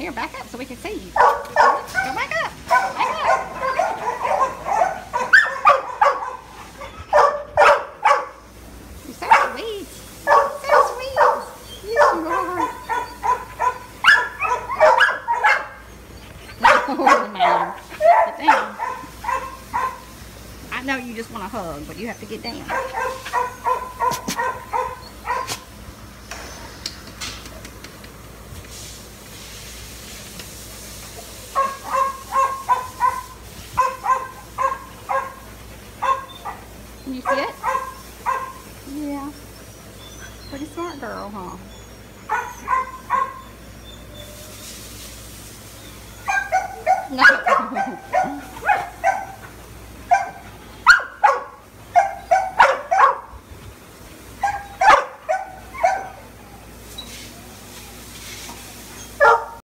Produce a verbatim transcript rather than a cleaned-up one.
Here, back up so we can see you. Go back up. Back up. You're so sweet. So sweet. Yes, you are. Oh, man. Get down. I know you just want a hug, but you have to get down. Can you see it? Yeah. Pretty smart girl, huh? No.